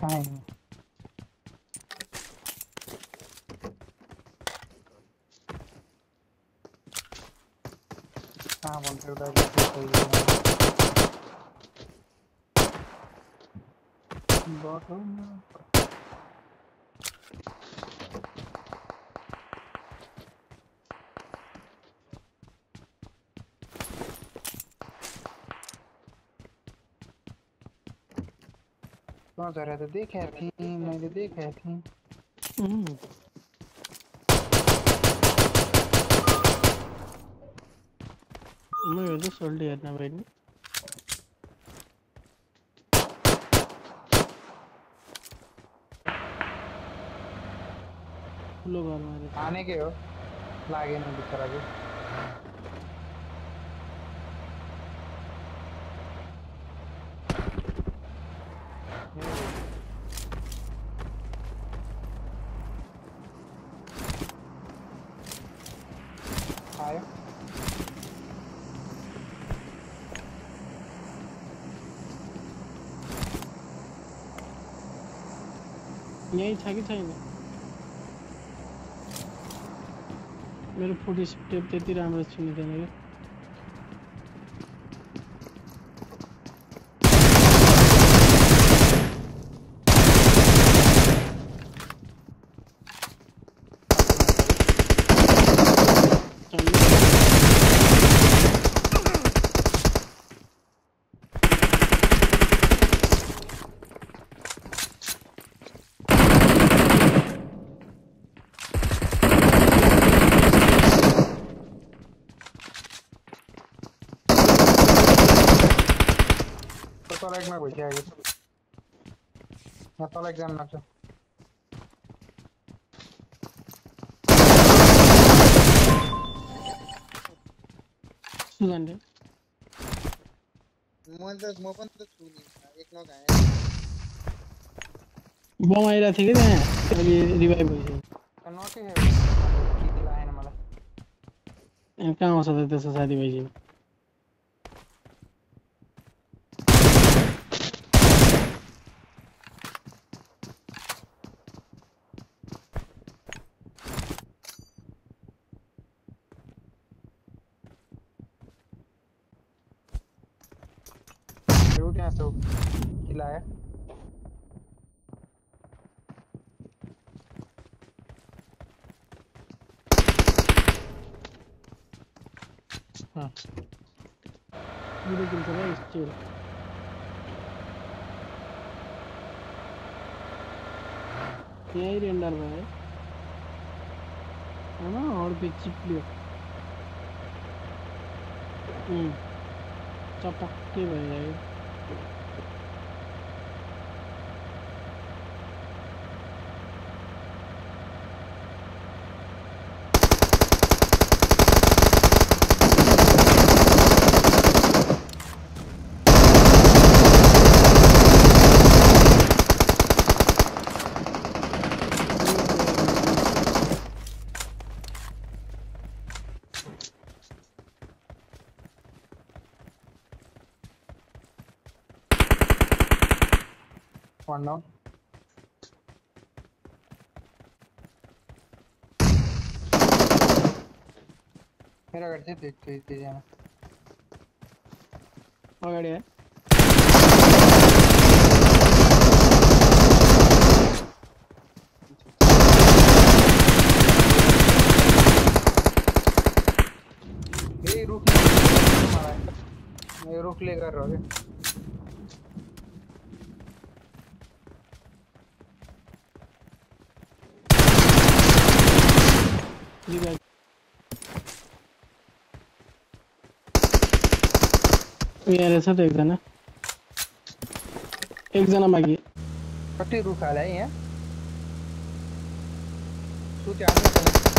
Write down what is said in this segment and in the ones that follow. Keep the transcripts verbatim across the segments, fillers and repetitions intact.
कहाँ है? कहाँ बंद कर रहा है? कौन सा रहा था? देखा थी मैंने, देखा थी। मैं ये तो सोल्ड है ना भाई। लोग आने के हो लागे नहीं बिचारा के। आयो यही था कि था नहीं मेरो फुट स्टेप त्यति राम्रो सुनिँदैन के तल एकमा भइसक्यो यहाँ तल एकजना लाग्छ सुगन्धे म त म पनि त छु नि एक नक आए बम आइरा थियो के त्यहाँ अहिले रिभाइभ भइसक्यो नकै है किल आएन मलाई कहाँ आउँछ त त्यसो साथी भइसक्यो त्यहाँ छ किल आयो हाँ मुझे किल चला स्टिल यही रेंडर में है है ना और भी चिप लियो हम्म चपक के भइरहेको One down. मेरा घर से देखते ही तेज जाना अगाडि है ये रुक ये रुक ले कर रहा है रिवाइभ यहाँ रहेछ त एकजना एकजना बाँकी कति रुख हाले है यहाँ तू क्या आने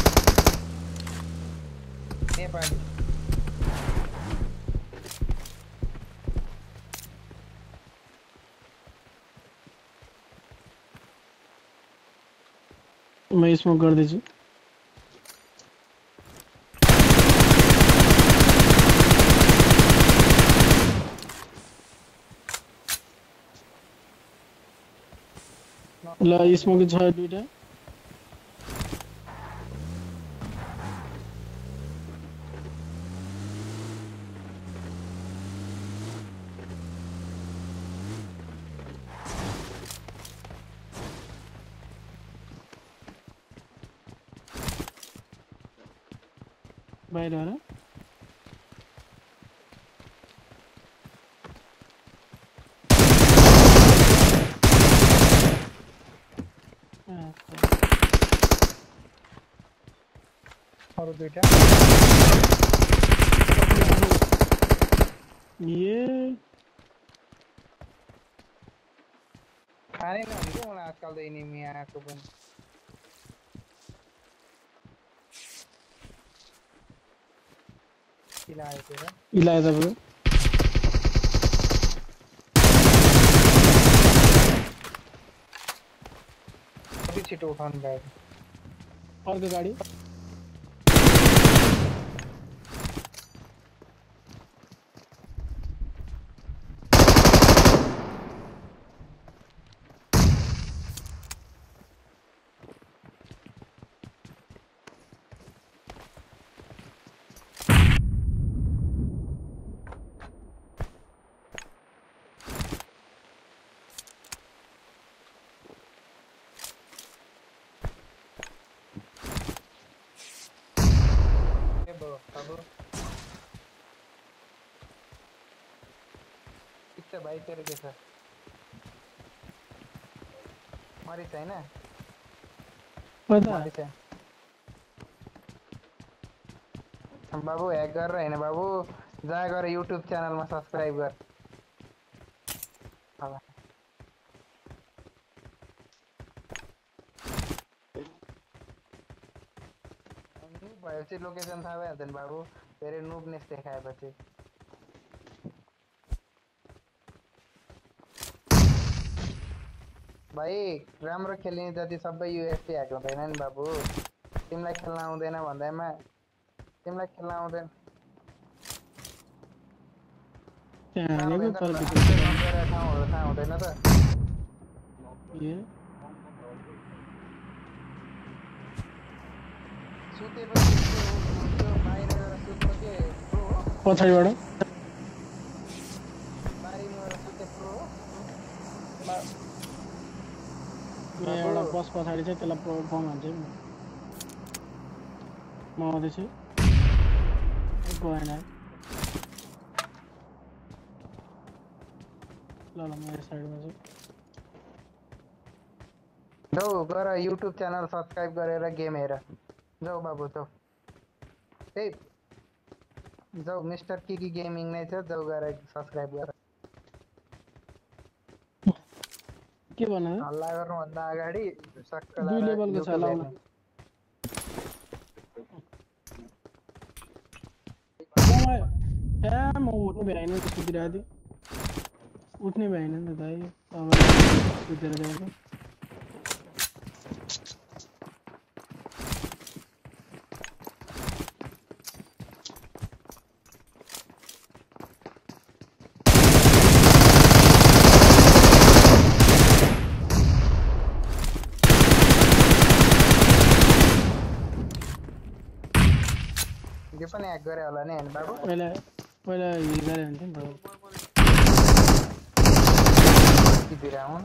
नेपाली मैं स्मोक गर्दैछु ल स्मोक छ दुईटा बाहिर हो र अरू दुईटा ये खानै नहुने क्या मलाई आजकल त एनिमी आएको पनि किन आएको र इलाय तपाईको कति छिटो उठाउनु भएको अर्को गाडी अच्छा भाइ तेरो के छ मरिस हैन पता मरिस बाबु ह्याक गरेर हैन बाबु जा गएर युट्युब च्यानलमा सब्स्क्राइब गर हला अनि भएपछि लोकेसन थाहा भइहाल्छ नि बाबु धेरै नुबनेस देखाएपछि भाइ राम्रो खेल्ने जति सबै युएसपी ह्याक हुँदैन नि बाबु तिमीलाई खेल्न आउँदैन भन्दैमा तिमीलाई खेल्न आउँदैन त्यहाँनेको तर ठाउँहरु थाहा हुँदैन त ए सुतेपछि त्यो बाहिर गएर सुत्नु के प्रो हो पछाडिबाट बारीमा गएर सुते प्रो हो यहाँ एउटा बस पछाडि छ त्यसलाई फर्म हान्छ नि म आउँदैछु गएन ल ल म यो साइडमा छु जाऊ गर युट्युब च्यानल सब्स्क्राइब गरेर गेम हेर जाऊ बाबु जाऊ ए जाऊ मिस्टर किकी गेमिङ नै छ जाऊ गएर सब्स्क्राइब गर के भन्नु हल्ला गर्नुभन्दा अगाडि सक्क दुई लेभलको छ लाउन म उठ्नु भ्याएन नि सुतिरहेको थिएँ उठ्ने भएन नि त दाइ तपाईँले सुतेर गएको यो पनि ह्याक गरे होला नि हैन बाबु पहिला पहिला हिल गरे हुन्थ्यो नि त कि बिराउन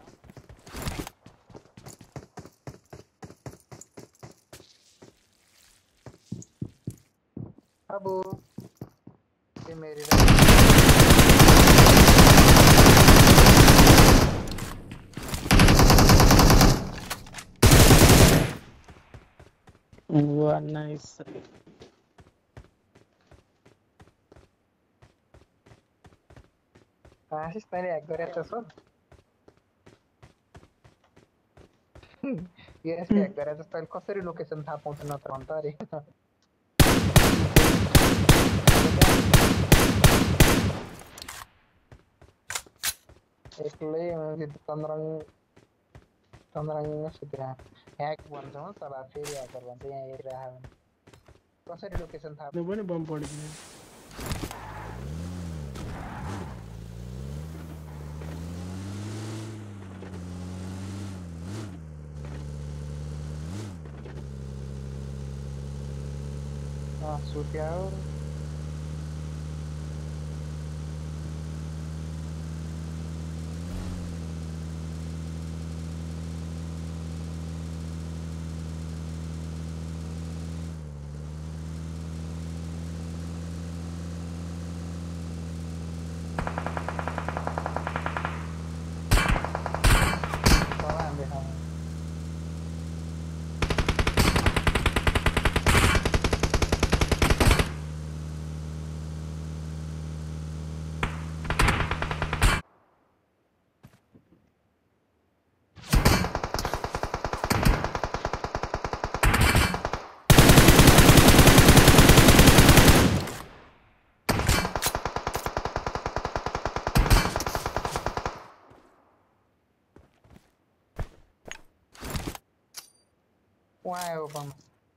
बाबु ये मेरी वाह नाइस आशिष तैँले ह्याक गरेको छ यूएसपी ह्याक गरेको छ तैँले कसरी लोकेसन थाहा पाउँछ न त भन्छ अरे एक्लै चन्द्रङ चन्द्रङ सुतिरह ह्याक भन्छ हो तर फेरि ह्याकर भन्छ यहाँ हेरिरह कसरी लोकेसन थाहा त्यो पनि बम पड्कियो suteado. Estaban dejando. Guay, Obama.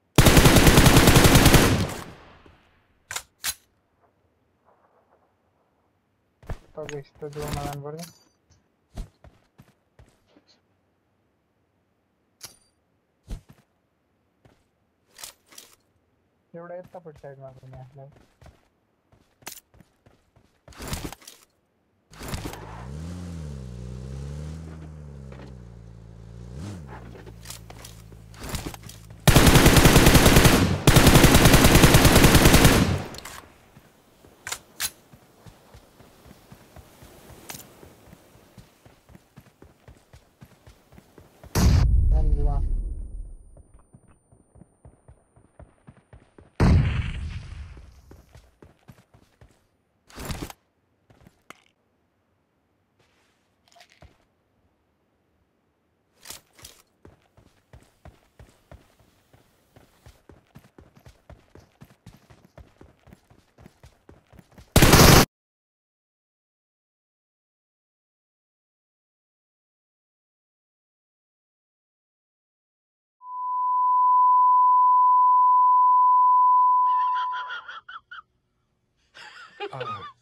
Pag-isto dumalan ba rin? एवढा येत पण साईड मागून आपल्याला धन्यवाद Ah.